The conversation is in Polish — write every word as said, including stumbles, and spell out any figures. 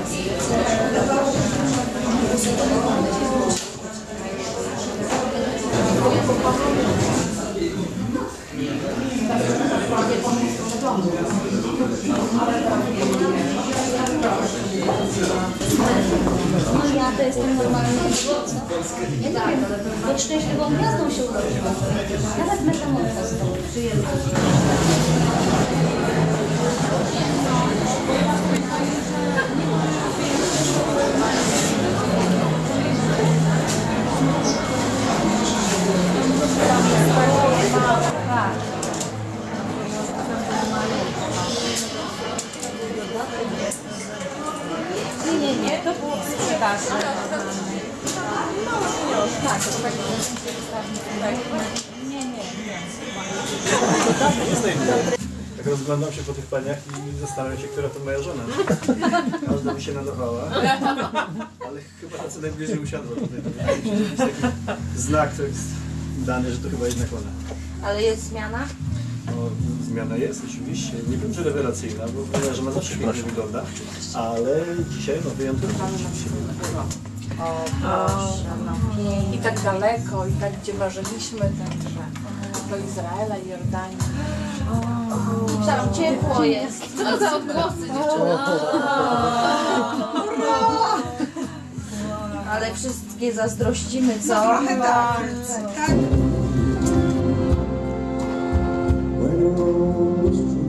No ja to jestem normalnie, co? Ja nie wiem, być szczęśliwą gwiazdą się urodziła. Nawet metamorfozą przyjemną. Nie, nie, nie, to było w sprzedaży. Tak, to tak nie, nie, nie. Tak rozglądam się po tych paniach i zastanawiam się, która to moja żona. Każda mi się nadawała, ale chyba ta co najbliżej usiadła tutaj. Wydaje mi się, że jest taki znak, to jest dany, że to chyba jednak ona. Ale jest zmiana? No, zmiana jest oczywiście, nie wiem czy rewelacyjna, bo moja żona zawsze pięknie wygląda, ale dzisiaj no wyjątkowo rzeczywiście. O proszę, no pięknie. I tak daleko, i tak gdzie marzyliśmy, także do Izraela i Jordanii. Tam ciepło jest. Co to za odgłosy, dziewczyny? Ale wszystkie zazdrościmy, co? Trochę tak, tak. When you're